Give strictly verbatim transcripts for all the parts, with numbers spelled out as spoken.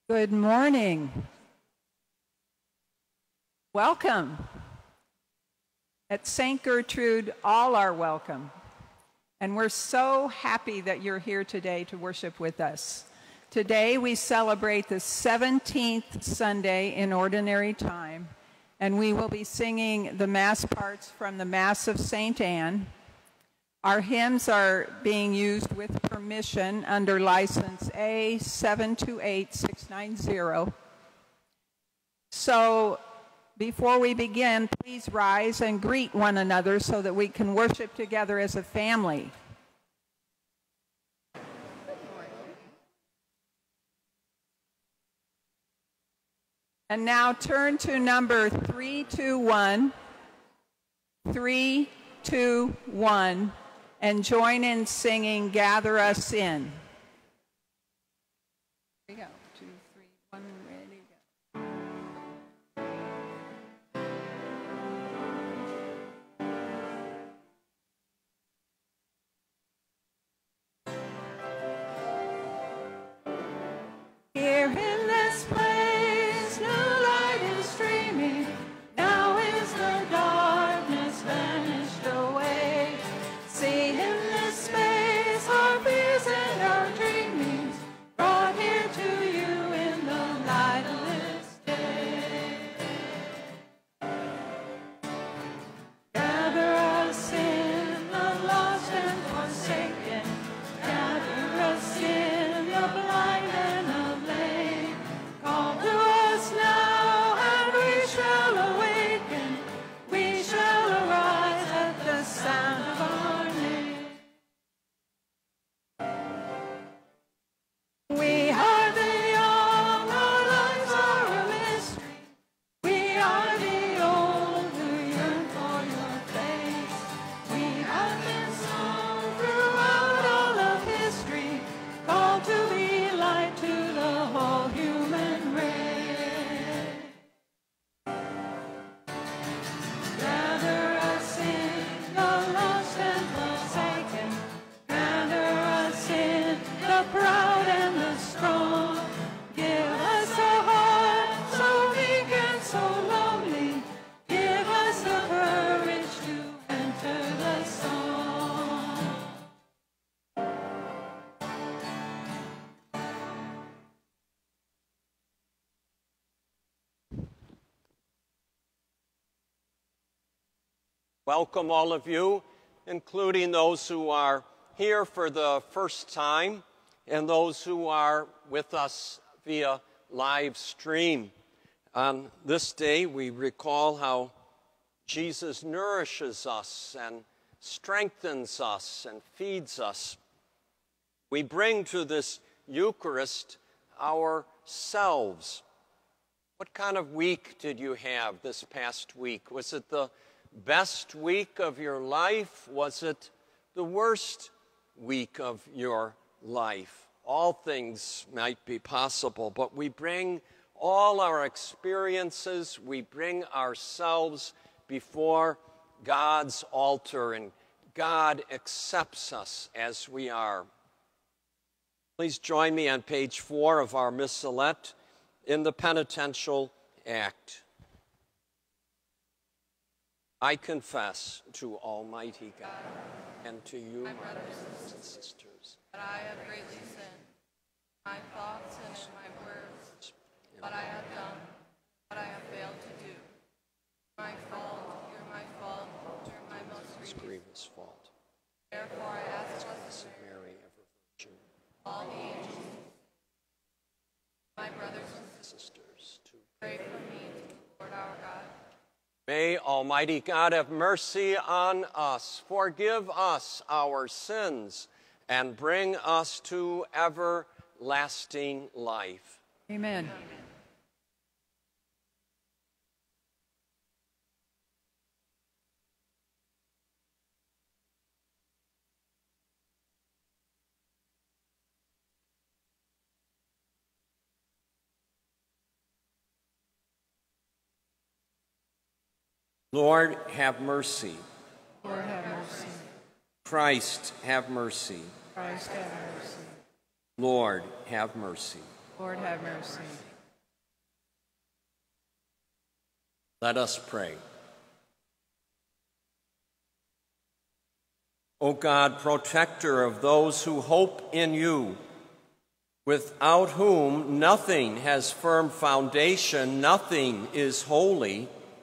Good morning. Welcome. At Saint Gertrude, all are welcome. And we're so happy that you're here today to worship with us. Today we celebrate the seventeenth Sunday in Ordinary Time, and we will be singing the Mass parts from the Mass of Saint Anne. Our hymns are being used with permission under license A seven two eight six nine zero. So before we begin, please rise and greet one another so that we can worship together as a family. And now turn to number three two one, three two one, and join in singing Gather Us In. Here we go. Two, three, one, ready, go. Here in this place, new light is streaming. Now is the darkness vanished away. See in this space our fears and our dreamings brought here to you in the light of this day. Gather us in, the lost and forsaken. Gather us in, the blind and the lame. Call to us now and we shall awaken. We shall arise at the sound of our name. We are the young, our lives are a mystery. We are the old who yearn for your face. We have been sown throughout all of history, called to be light to the whole human race. Gather us in, the lost and forsaken. Gather us in, the proud and the strong. Give us a heart so weak and so lonely. Give us the courage to enter the song. Welcome all of you, including those who are here for the first time and those who are with us via live stream. On this day, we recall how Jesus nourishes us and strengthens us and feeds us. We bring to this Eucharist ourselves. What kind of week did you have this past week? Was it the best week of your life? Was it the worst week of your life? All things might be possible, but we bring all our experiences, we bring ourselves before God's altar, and God accepts us as we are. Please join me on page four of our Missalette in the penitential act. I confess to Almighty God and to you, my brothers and sisters, that I have greatly sinned, in my thoughts and in my words, what I have done, what I have failed to do. My fault, hear my fault, turn my most grievous fault. Therefore I ask Blessed Mary, ever Virgin, all the angels, my brothers and sisters, to pray for me to the Lord our God. May Almighty God have mercy on us, forgive us our sins, and bring us to everlasting life. Amen. Lord, have mercy. Lord, have mercy. Christ, have mercy. Christ, have mercy. Lord, have mercy. Lord, have mercy. Let us pray. O God, protector of those who hope in you, without whom nothing has firm foundation, nothing is holy,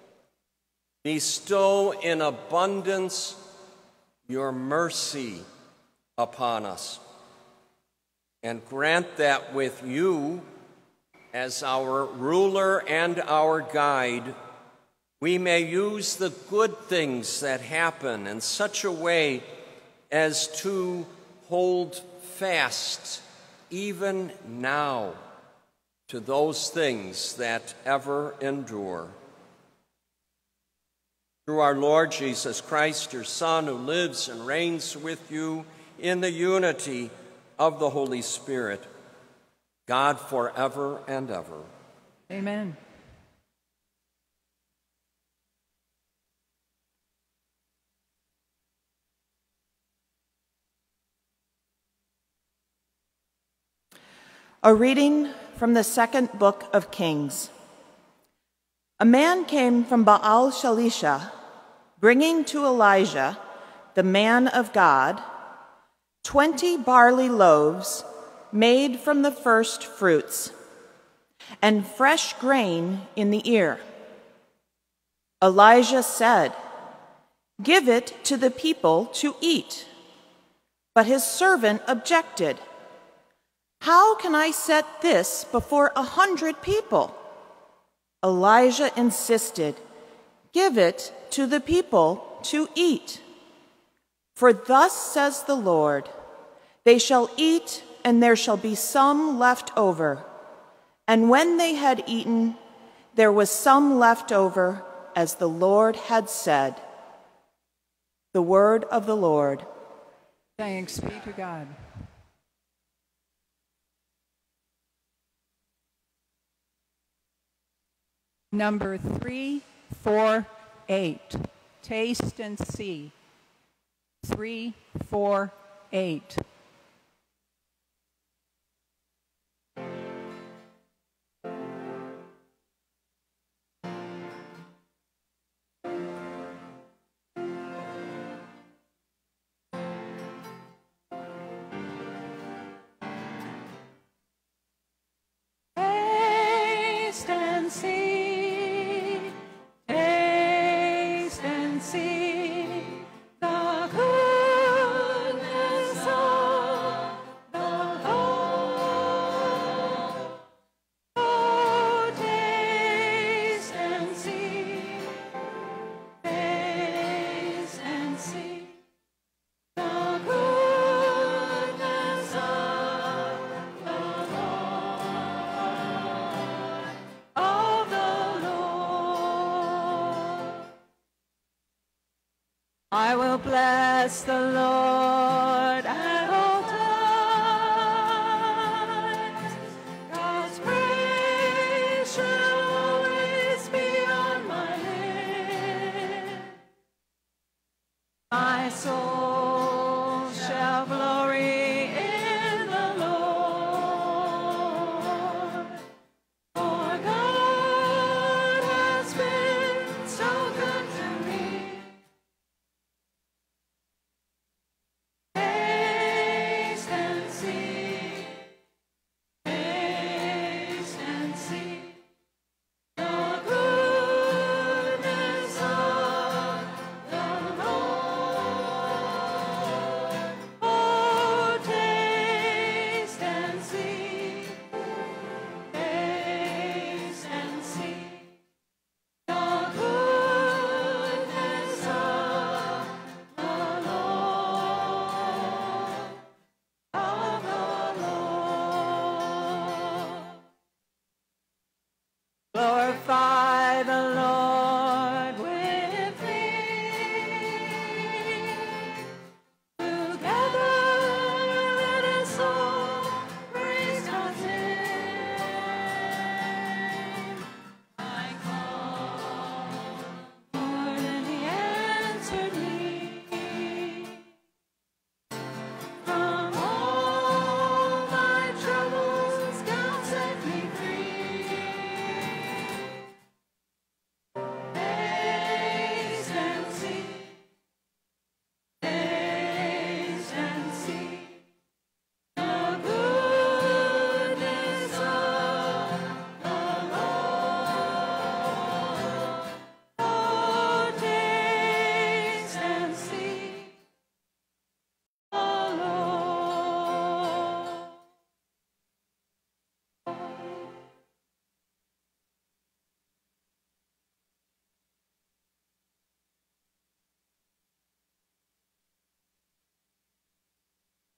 bestow in abundance your mercy upon us, and grant that with you as our ruler and our guide, we may use the good things that happen in such a way as to hold fast even now to those things that ever endure. Through our Lord Jesus Christ, your Son, who lives and reigns with you in the unity of the Holy Spirit, God forever and ever. Amen. A reading from the second book of Kings. A man came from Baal Shalisha, bringing to Elijah, the man of God, twenty barley loaves made from the first fruits, and fresh grain in the ear. Elijah said, "Give it to the people to eat." But his servant objected. "How can I set this before a hundred people?" Elijah insisted, "Give it to the people to eat. For thus says the Lord, they shall eat, and there shall be some left over. And when they had eaten, there was some left over, as the Lord had said." The word of the Lord. Thanks be to God. Number three, four, eight. Taste and see. Three, four, eight. Taste and see. Taste and see the goodness of the Lord. Oh, taste and see, taste and see the goodness of the Lord, of the Lord. I will bless the Lord at all times. God's praise shall always be on my lips. My soul shall glory in the Lord. For God has been so good to me. Taste and see, taste and see the goodness of the Lord.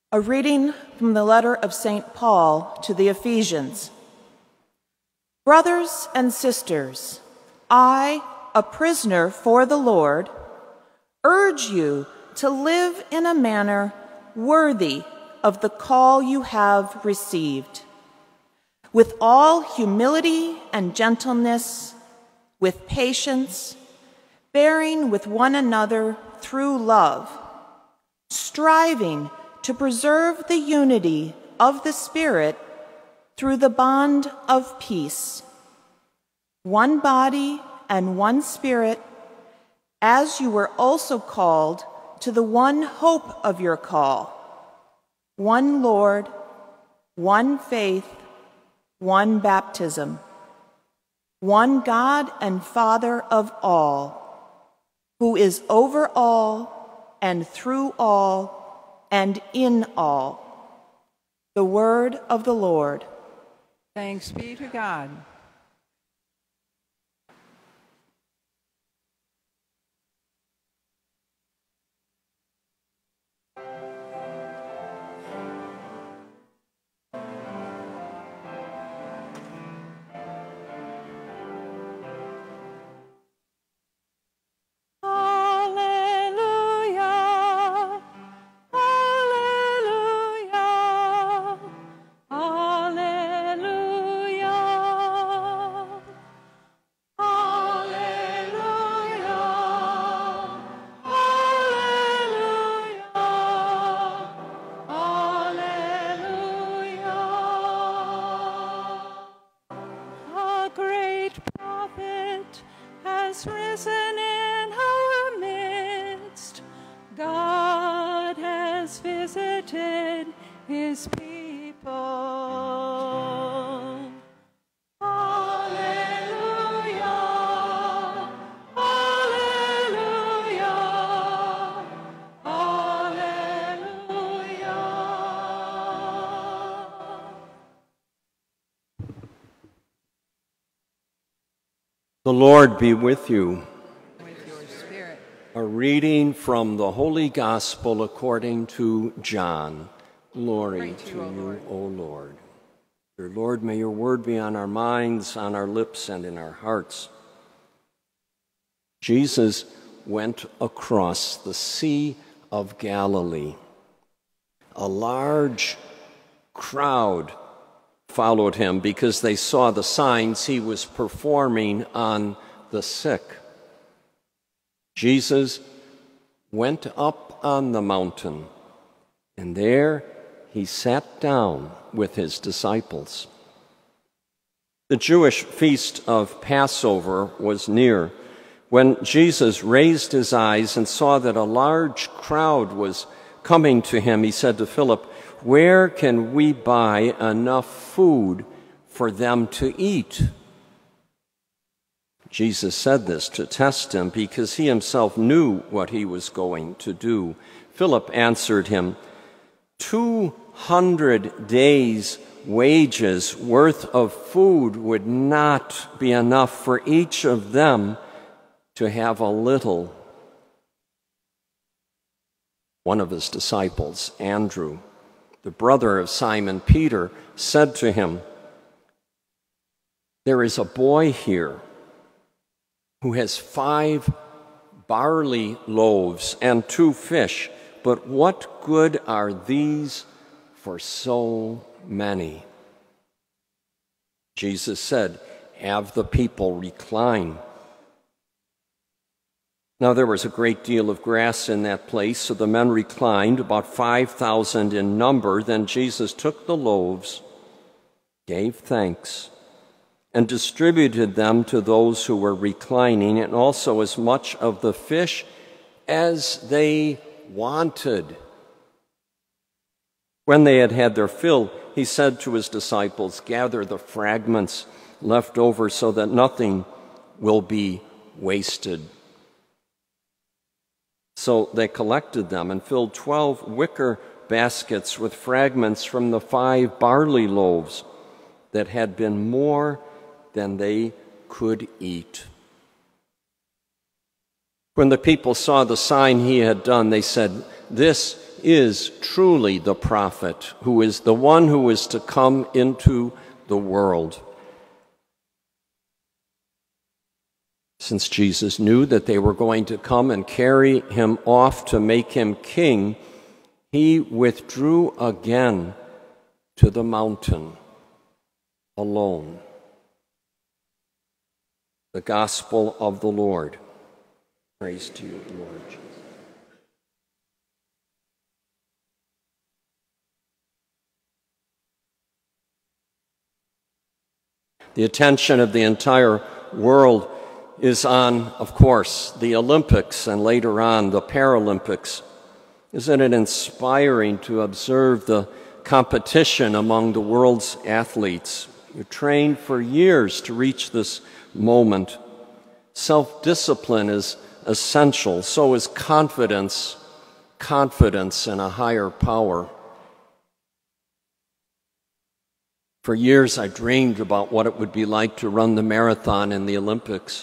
A reading from the letter of Saint Paul to the Ephesians. Brothers and sisters, I, a prisoner for the Lord, urge you to live in a manner worthy of the call you have received, with all humility and gentleness, with patience, bearing with one another through love, striving to preserve the unity of the Spirit through the bond of peace. One body and one Spirit, as you were also called to the one hope of your call, one Lord, one faith, one baptism, one God and Father of all, who is over all and through all and in all. The word of the Lord. Thanks be to God. The Lord be with you. With your spirit. A reading from the Holy Gospel according to John. Glory to you, O Lord. O Lord. Dear Lord, may your word be on our minds, on our lips, and in our hearts. Jesus went across the Sea of Galilee. A large crowd followed him because they saw the signs he was performing on the sick. Jesus went up on the mountain, and there he sat down with his disciples. The Jewish feast of Passover was near. When Jesus raised his eyes and saw that a large crowd was coming to him, he said to Philip, "Where can we buy enough food for them to eat?" Jesus said this to test him because he himself knew what he was going to do. Philip answered him, Two hundred days' wages worth of food would not be enough for each of them to have a little." One of his disciples, Andrew, the brother of Simon Peter, said to him, "There is a boy here who has five barley loaves and two fish, but what good are these for so many?" Jesus said, "Have the people recline." Now there was a great deal of grass in that place, so the men reclined, about five thousand in number. Then Jesus took the loaves, gave thanks, and distributed them to those who were reclining, and also as much of the fish as they wanted. When they had had their fill, he said to his disciples, "Gather the fragments left over so that nothing will be wasted." So they collected them and filled twelve wicker baskets with fragments from the five barley loaves that had been more than they could eat. When the people saw the sign he had done, they said, "This is truly the prophet, who is the one who is to come into the world. Since Jesus knew that they were going to come and carry him off to make him king, he withdrew again to the mountain alone. The gospel of the Lord. Praise to you, Lord Jesus. The attention of the entire world is on, of course, the Olympics and later on the Paralympics. Isn't it inspiring to observe the competition among the world's athletes? You trained for years to reach this moment. Self-discipline is essential, so is confidence, confidence in a higher power. For years I dreamed about what it would be like to run the marathon in the Olympics.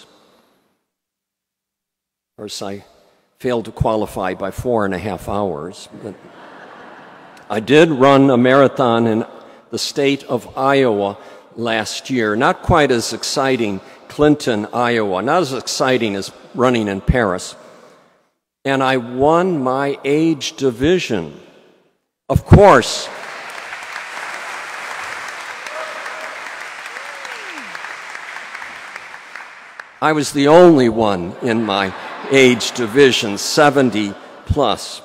Of course, I failed to qualify by four and a half hours, but I did run a marathon in the state of Iowa last year. Not quite as exciting, Clinton, Iowa, not as exciting as running in Paris. And I won my age division. Of course, I was the only one in my age division, seventy plus.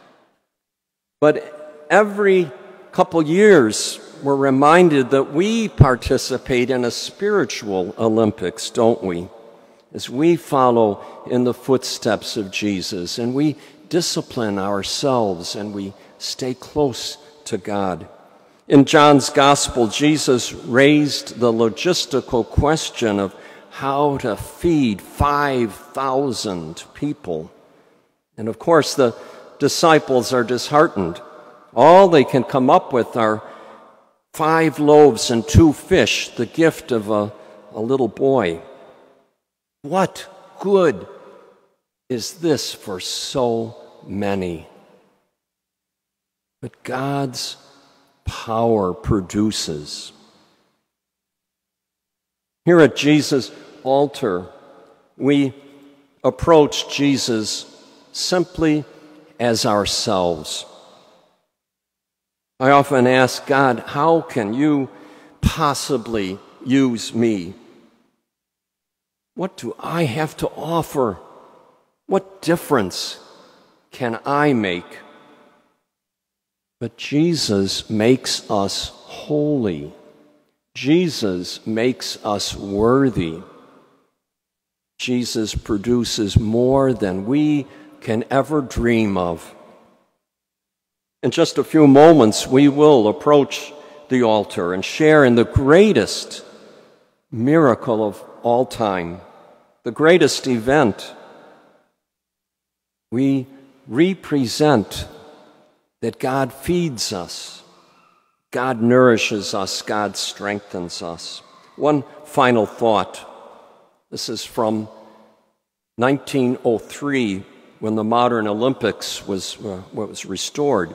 But every couple years, we're reminded that we participate in a spiritual Olympics, don't we? As we follow in the footsteps of Jesus and we discipline ourselves and we stay close to God. In John's Gospel, Jesus raised the logistical question of how to feed five thousand people. And of course, the disciples are disheartened. All they can come up with are five loaves and two fish, the gift of a, a little boy. What good is this for so many? But God's power produces. Here at Jesus' altar, we approach Jesus simply as ourselves. I often ask God, how can you possibly use me? What do I have to offer? What difference can I make? But Jesus makes us holy. Jesus makes us worthy. Jesus produces more than we can ever dream of. In just a few moments, we will approach the altar and share in the greatest miracle of all time, the greatest event. We represent that God feeds us, God nourishes us, God strengthens us. One final thought. This is from nineteen oh three, when the modern Olympics was, uh, was restored.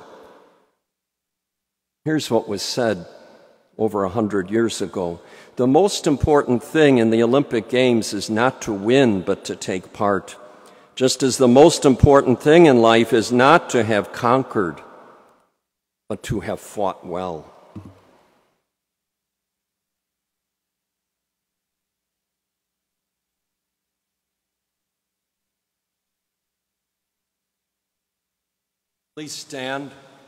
Here's what was said over a hundred years ago. The most important thing in the Olympic Games is not to win, but to take part. Just as the most important thing in life is not to have conquered, but to have fought well. Please stand.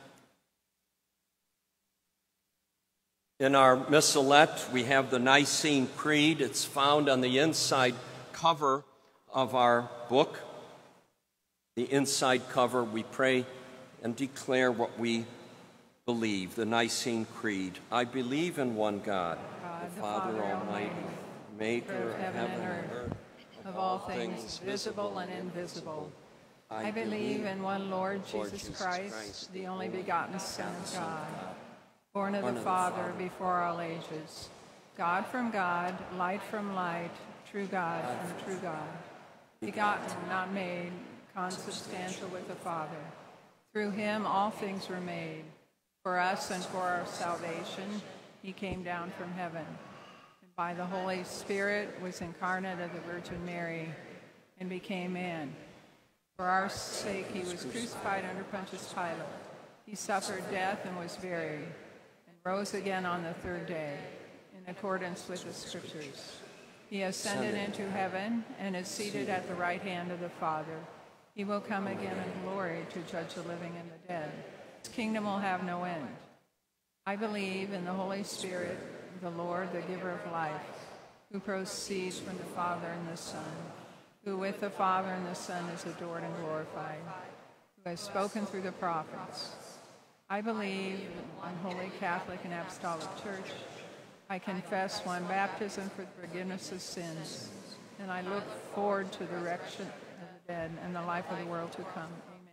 In our missalette, we have the Nicene Creed. It's found on the inside cover of our book. The inside cover, we pray and declare what we believe, the Nicene Creed. I believe in one God, God, the Father Almighty, maker of heaven and earth, of all things visible and invisible. I believe in one Lord Jesus Christ, the only begotten Son of God, born of the Father before all ages, God from God, light from light, true God from true God, begotten, not made, consubstantial with the Father. Through him all things were made. For us and for our salvation, he came down from heaven, and by the Holy Spirit was incarnate of the Virgin Mary, and became man. For our sake he was crucified under Pontius Pilate. He suffered death and was buried, and rose again on the third day, in accordance with the Scriptures. He ascended into heaven and is seated at the right hand of the Father. He will come again in glory to judge the living and the dead. His kingdom will have no end. I believe in the Holy Spirit, the Lord, the giver of life, who proceeds from the Father and the Son, who with the Father and the Son is adored and glorified, who has spoken through the prophets. I believe in one holy Catholic and Apostolic Church. I confess one baptism for the forgiveness of sins, and I look forward to the resurrection of the dead and the life of the world to come. Amen.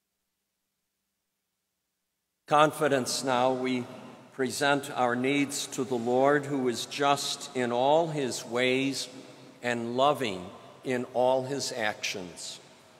Confidence now, we present our needs to the Lord, who is just in all his ways and loving in all his actions.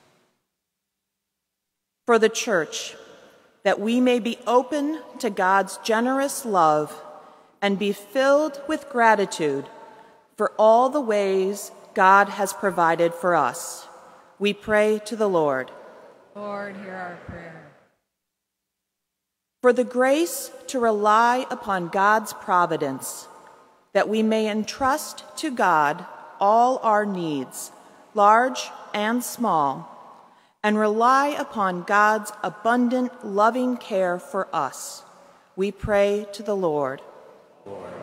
For the Church, that we may be open to God's generous love and be filled with gratitude for all the ways God has provided for us. We pray to the Lord. Lord, hear our prayer. For the grace to rely upon God's providence, that we may entrust to God all our needs, large and small, and rely upon God's abundant, loving care for us. We pray to the Lord. Lord.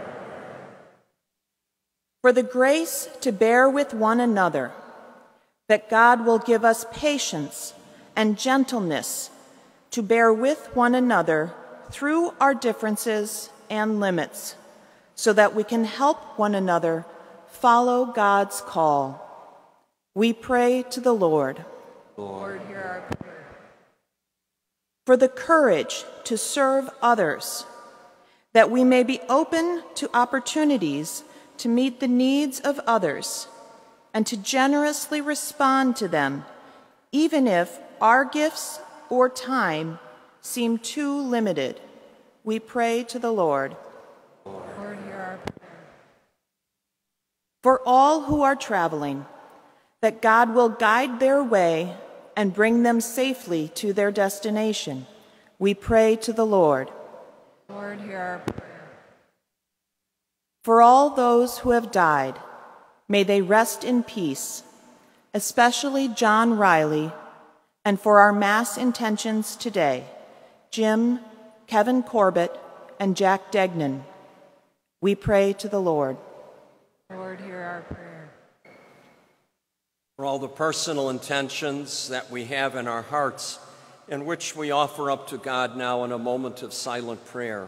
For the grace to bear with one another, that God will give us patience and gentleness to bear with one another through our differences and limits, so that we can help one another follow God's call. We pray to the Lord. Lord, hear our prayer. For the courage to serve others, that we may be open to opportunities to meet the needs of others and to generously respond to them, even if our gifts or time seem too limited. We pray to the Lord. Lord, hear our prayer. For all who are traveling, that God will guide their way and bring them safely to their destination. We pray to the Lord. Lord, hear our prayer. For all those who have died, may they rest in peace, especially John Riley, and for our Mass intentions today, Jim, Kevin Corbett, and Jack Degnan. We pray to the Lord. Lord, hear our prayer. For all the personal intentions that we have in our hearts, in which we offer up to God now in a moment of silent prayer.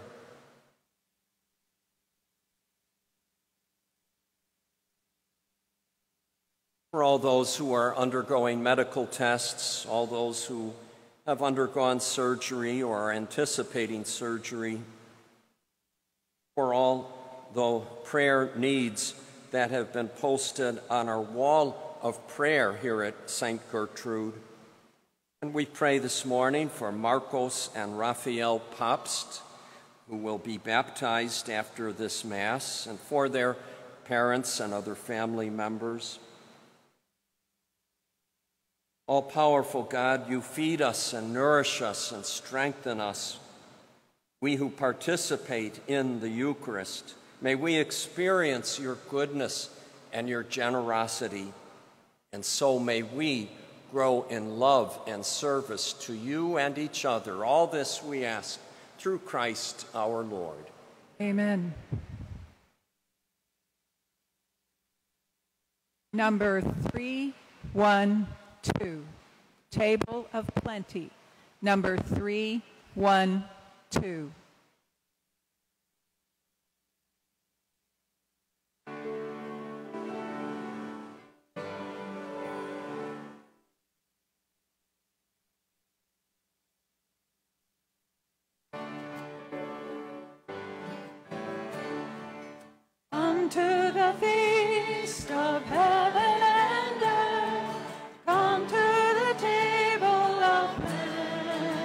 For all those who are undergoing medical tests, all those who have undergone surgery or are anticipating surgery, for all the prayer needs that have been posted on our wall of prayer here at Saint Gertrude. And we pray this morning for Marcos and Raphael Popst, who will be baptized after this Mass, and for their parents and other family members. All-powerful God, you feed us and nourish us and strengthen us. We who participate in the Eucharist, may we experience your goodness and your generosity, and so may we grow in love and service to you and each other. All this we ask through Christ our Lord. Amen. Number three, one, two. Table of Plenty. Number three, one, two. Unto the feast of heaven and earth, come to the table of plenty.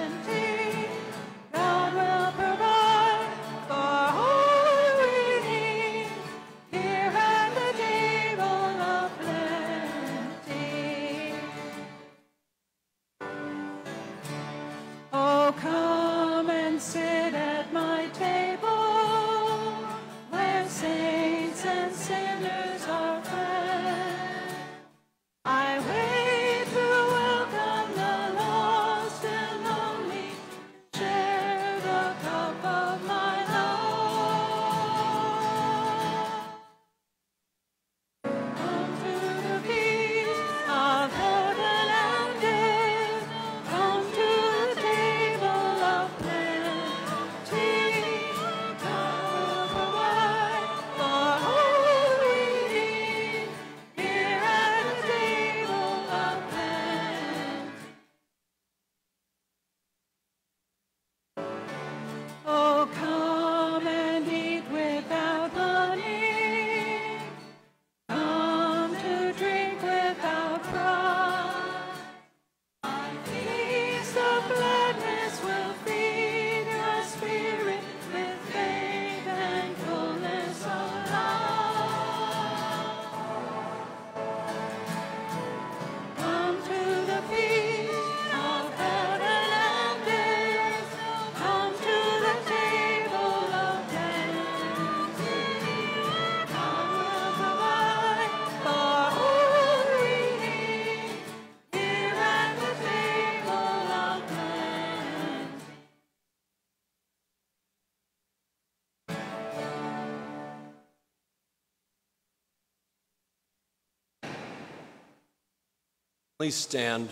Please stand.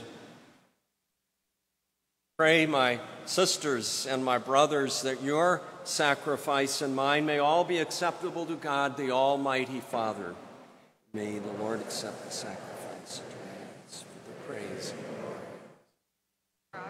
Pray, my sisters and my brothers, that your sacrifice and mine may all be acceptable to God, the Almighty Father. May the Lord accept the sacrifice for the praise of the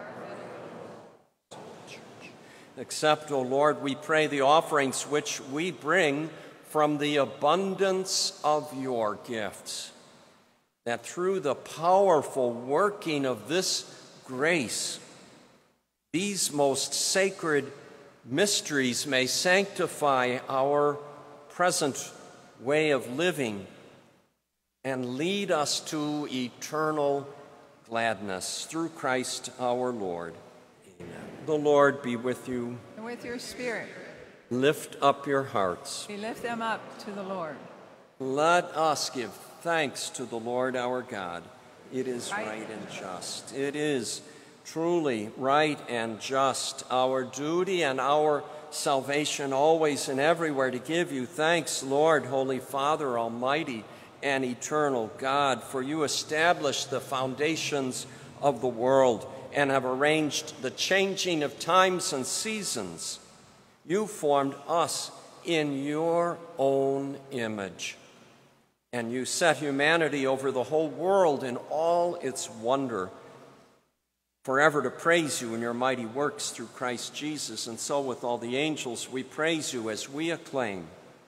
Church. Accept, O Lord, we pray, the offerings which we bring from the abundance of your gifts, that through the powerful working of this grace, these most sacred mysteries may sanctify our present way of living and lead us to eternal gladness through Christ our Lord. Amen. The Lord be with you. And with your spirit. Lift up your hearts. We lift them up to the Lord. Let us give thanks to the Lord our God. It is Right. right and just. It is truly right and just, our duty and our salvation always and everywhere to give you thanks, Lord, Holy Father, Almighty and eternal God, for you established the foundations of the world and have arranged the changing of times and seasons. You formed us in your own image, and you set humanity over the whole world in all its wonder, forever to praise you in your mighty works through Christ Jesus. And so with all the angels we praise you as we acclaim.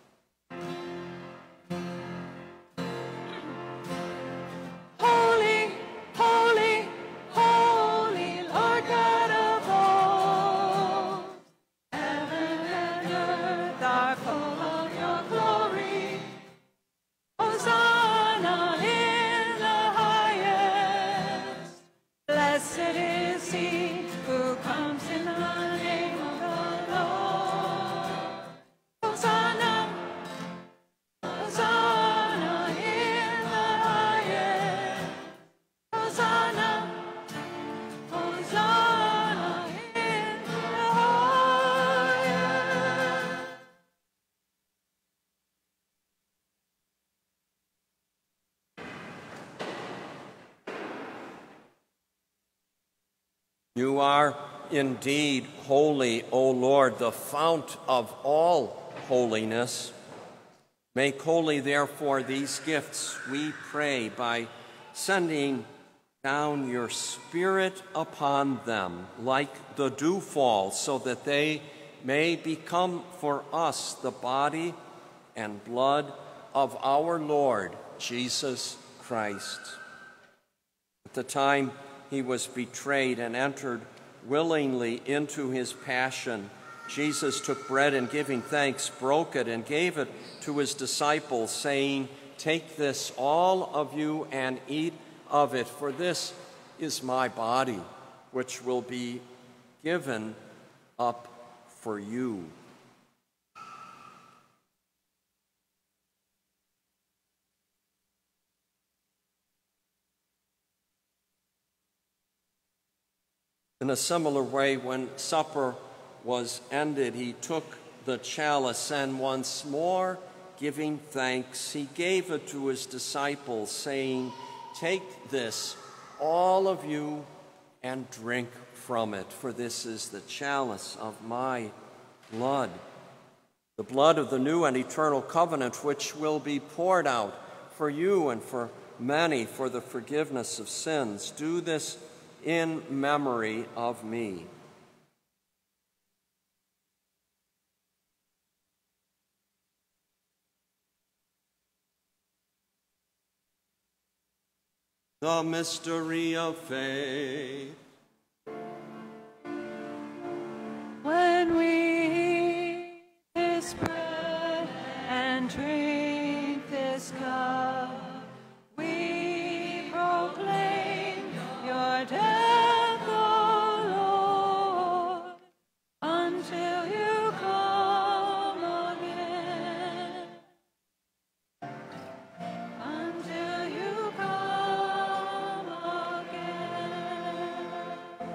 Holy, holy, holy, Lord God of hosts. Heaven and earth are full of your glory. Hosanna in the highest. Blessed is he who comes in the name of the Lord. Hosanna, Hosanna in the highest. Hosanna, Hosanna in the highest. You are indeed holy, O Lord, the fount of all holiness. Make holy, therefore, these gifts, we pray, by sending down your Spirit upon them like the dewfall, so that they may become for us the body and blood of our Lord Jesus Christ. At the time he was betrayed and entered willingly into his passion, Jesus took bread and, giving thanks, broke it and gave it to his disciples, saying, "Take this, all of you, and eat of it, for this is my body, which will be given up for you." In a similar way, when supper was ended, he took the chalice, and once more giving thanks, he gave it to his disciples, saying, "Take this, all of you, and drink from it, for this is the chalice of my blood, the blood of the new and eternal covenant, which will be poured out for you and for many for the forgiveness of sins. Do this in memory of me." The mystery of faith. When we eat this bread and drink this cup, we proclaim your death, O Lord, until you come again. Until you come again.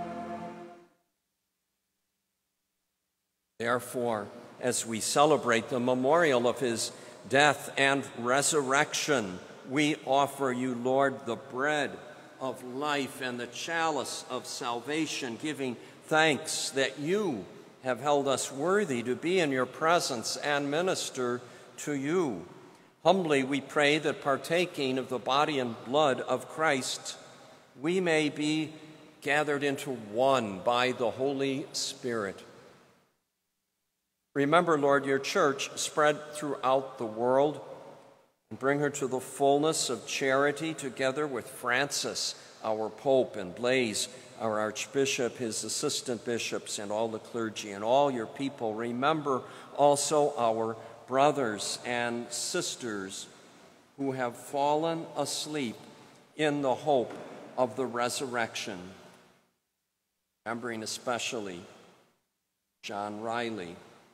Therefore, as we celebrate the memorial of his death and resurrection, we offer you, Lord, the bread of life and the chalice of salvation, giving thanks that you have held us worthy to be in your presence and minister to you. Humbly we pray that partaking of the body and blood of Christ, we may be gathered into one by the Holy Spirit. Remember, Lord, your church spread throughout the world, and bring her to the fullness of charity together with Francis, our Pope, and Blaise, our Archbishop, his assistant bishops, and all the clergy, and all your people. Remember also our brothers and sisters who have fallen asleep in the hope of the resurrection. Remembering especially John Riley,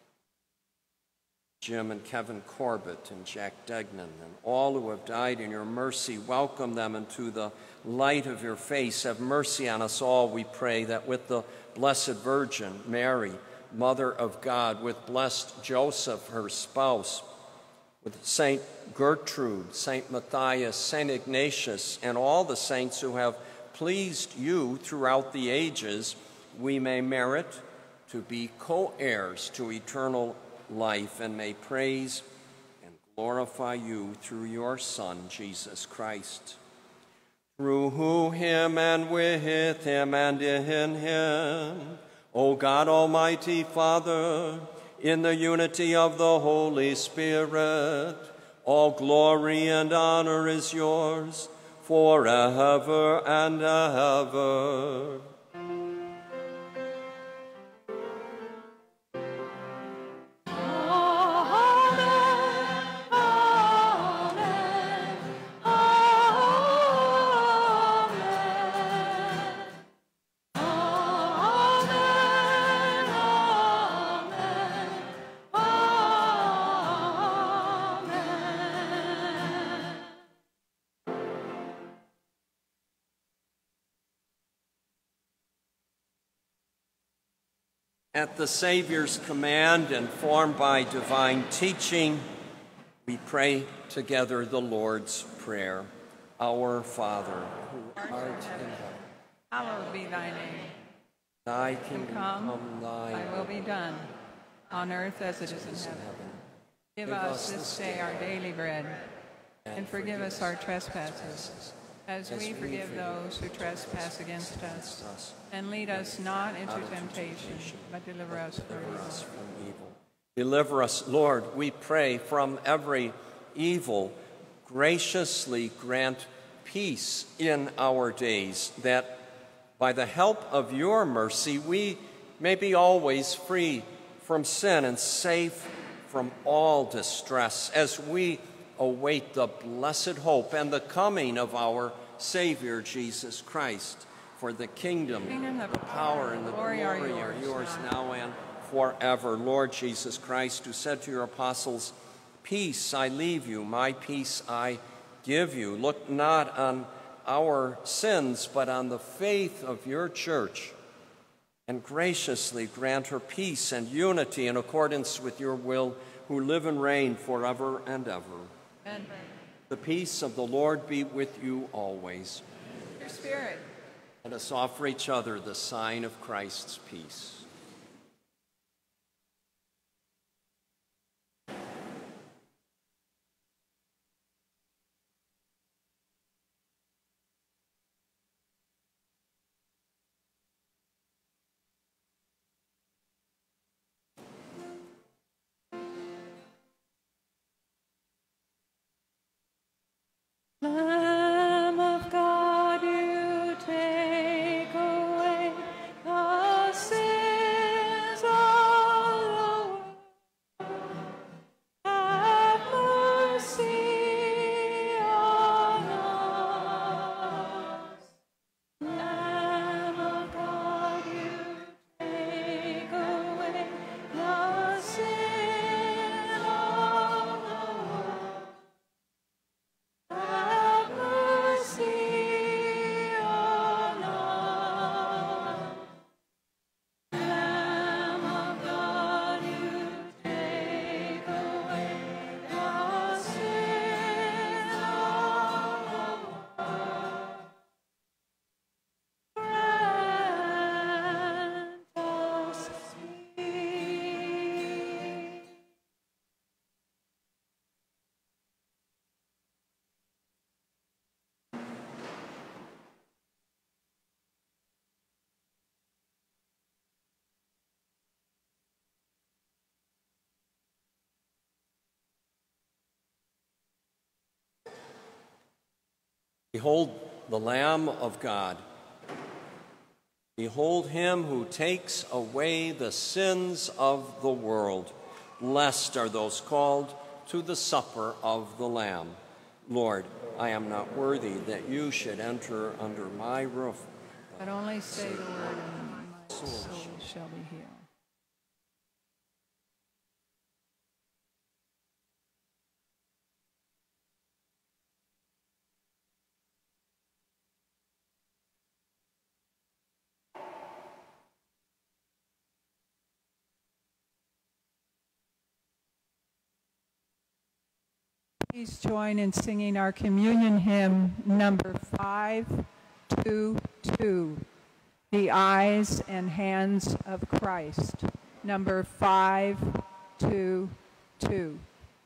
Jim and Kevin Corbett, and Jack Degnan, and all who have died in your mercy. Welcome them into the light of your face. Have mercy on us all, we pray, that with the Blessed Virgin Mary, Mother of God, with blessed Joseph, her spouse, with Saint Gertrude, Saint Matthias, Saint Ignatius, and all the saints who have pleased you throughout the ages, we may merit to be co-heirs to eternal life, and may praise and glorify you through your Son, Jesus Christ. Through who, him, and with him, and in him, O God, Almighty Father, in the unity of the Holy Spirit, all glory and honor is yours forever and ever. At the Savior's command and formed by divine teaching, we pray together the Lord's Prayer. Our Father, who art in heaven, Hallowed be thy name. thy kingdom Come, come, thy thy will be done, on earth as it is in heaven. Give us this day our daily bread, and forgive us our trespasses, as we forgive those who trespass against us. And lead us not into temptation, but deliver us from evil. Deliver us, Lord, we pray, from every evil. Graciously grant peace in our days, that by the help of your mercy we may be always free from sin and safe from all distress, as we await the blessed hope and the coming of our Savior, Jesus Christ. For the kingdom, Kingdom, the power, and the glory are yours, yours now and forever. Lord Jesus Christ, who said to your apostles, "Peace I leave you, my peace I give you," look not on our sins, but on the faith of your church, and graciously grant her peace and unity in accordance with your will, who live and reign forever and ever. Amen. The peace of the Lord be with you always. Your spirit. Let us offer each other the sign of Christ's peace. Lamb of God, you take away the sins of the world. Have mercy on us. Lamb of God, you take away the sin of the world. Have Behold the Lamb of God. Behold him who takes away the sins of the world. Blessed are those called to the supper of the Lamb. Lord, I am not worthy that you should enter under my roof. But only say the word, and my soul shall be healed. Please join in singing our communion hymn, number five two two, The Eyes and Hands of Christ, number five two two.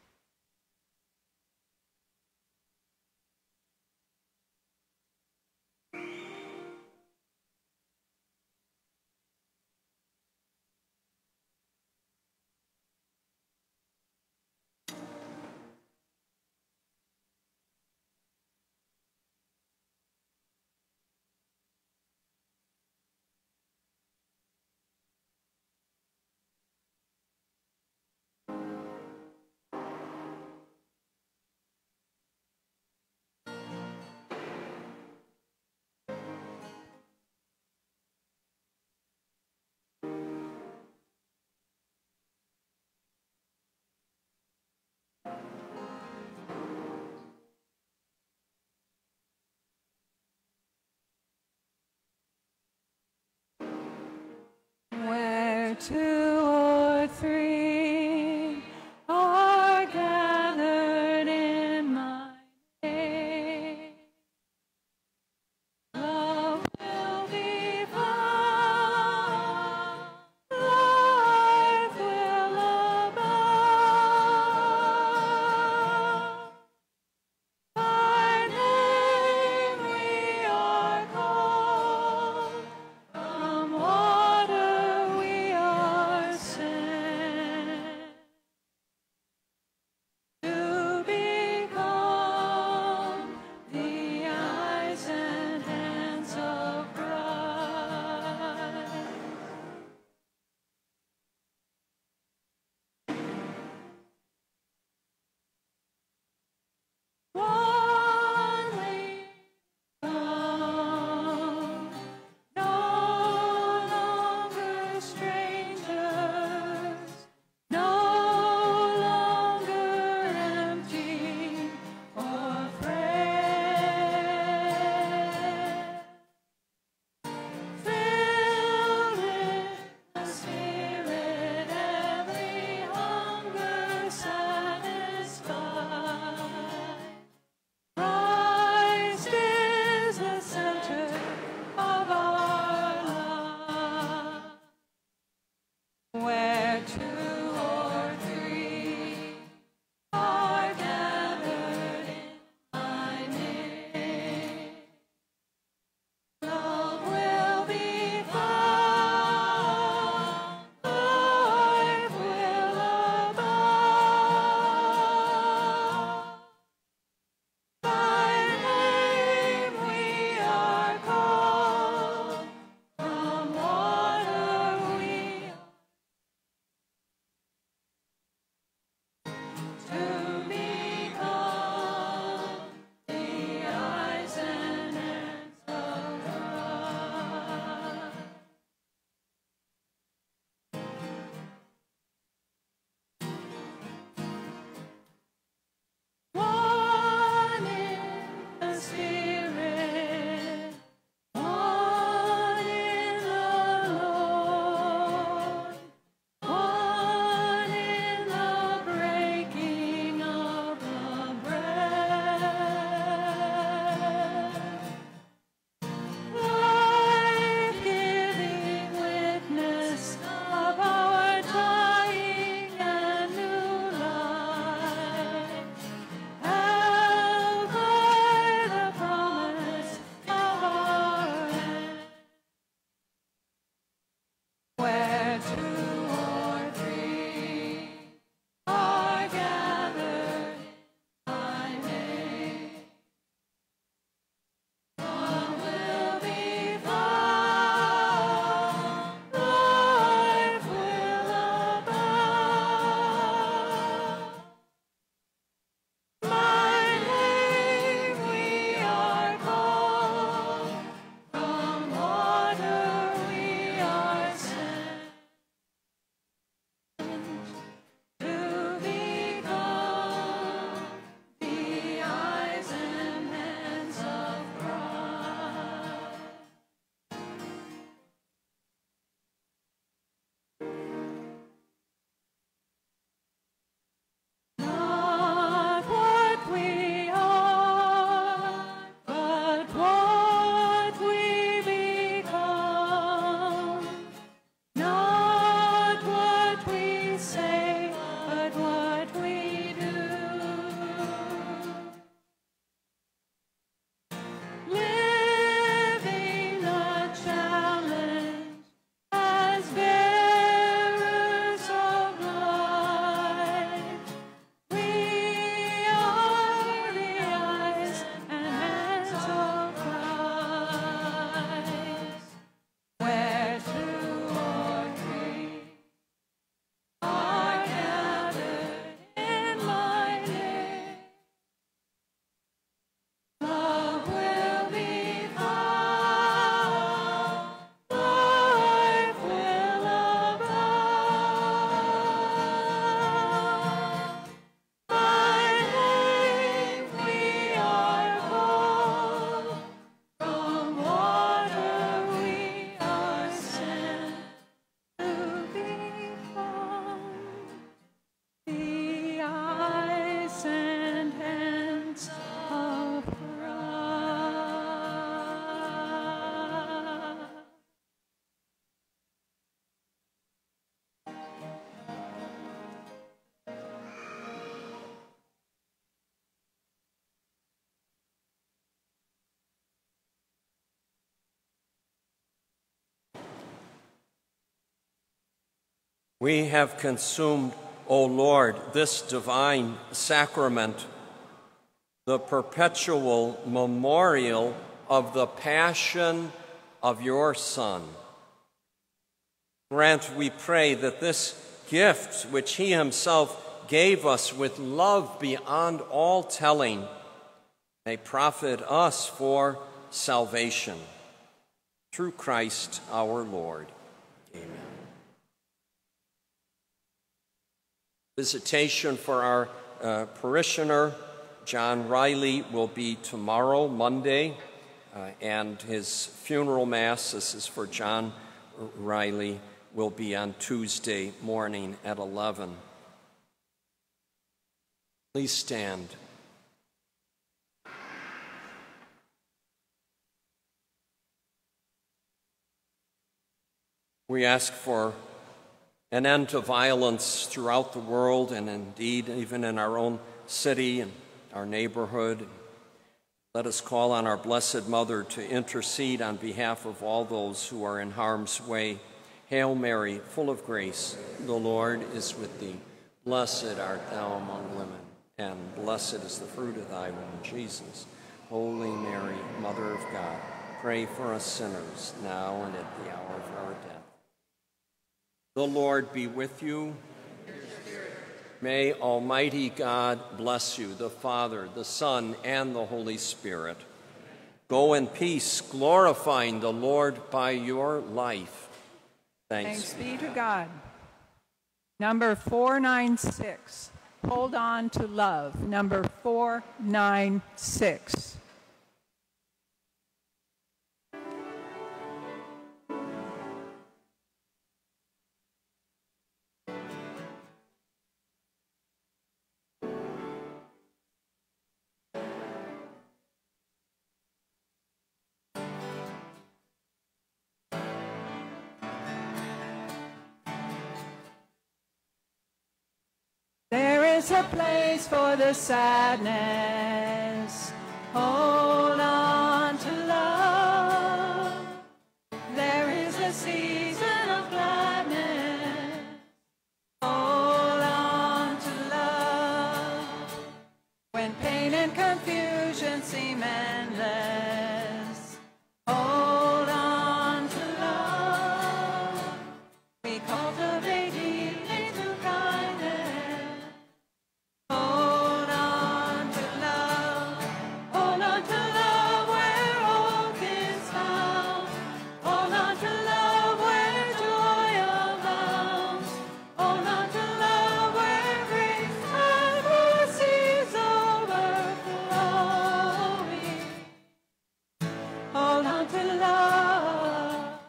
Where two or three are gathered in my name, love will be found, life will abound. By name we are called, from water we are sent. We have consumed, O Lord, this divine sacrament, the perpetual memorial of the passion of your Son. Grant, we pray, that this gift which he himself gave us with love beyond all telling may profit us for salvation. Through Christ our Lord. Amen. Visitation for our uh, parishioner, John Riley, will be tomorrow, Monday, uh, and his funeral mass, this is for John Riley, will be on Tuesday morning at eleven. Please stand. We ask for an end to violence throughout the world, and indeed even in our own city and our neighborhood. Let us call on our Blessed Mother to intercede on behalf of all those who are in harm's way. Hail Mary, full of grace, the Lord is with thee. Blessed art thou among women, and blessed is the fruit of thy womb, Jesus. Holy Mary, Mother of God, pray for us sinners, now and at the hour of our death. The Lord be with you. May Almighty God bless you, the Father, the Son, and the Holy Spirit. Go in peace, glorifying the Lord by your life. Thanks, Thanks be to God. Number four ninety-six. Hold on to love. Number four ninety-six. There is a place for the sadness. Hold on to love. There is a season of gladness. Hold on to love. When pain and confusion seem endless. Hold on to love. We cultivate healing through kindness. Hold on to love. Hold on to love where hope is found. Hold on to love where joy abounds. Hold on to love where grace and mercy's overflowing. Hold on to love.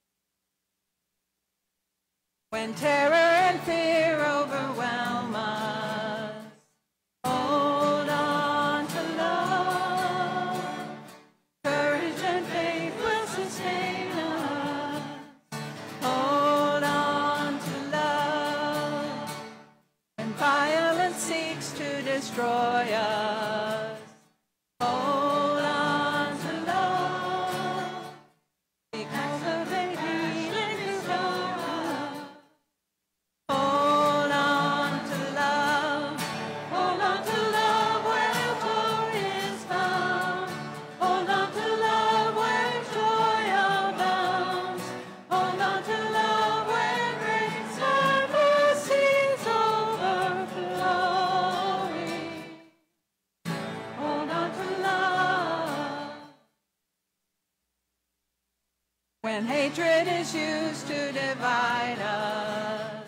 When terror and fear overwhelm us, hold on to love. Courage and faith will sustain us. Hold on to love. When violence seeks to destroy us, hold on to love. We cultivate healing through love. Hold on to love. Hold on to love where joy is found. Hold on to love where joy abounds. Hold on to love where grace and mercy's overflowing. Hold on to love. When hatred is used to divide us,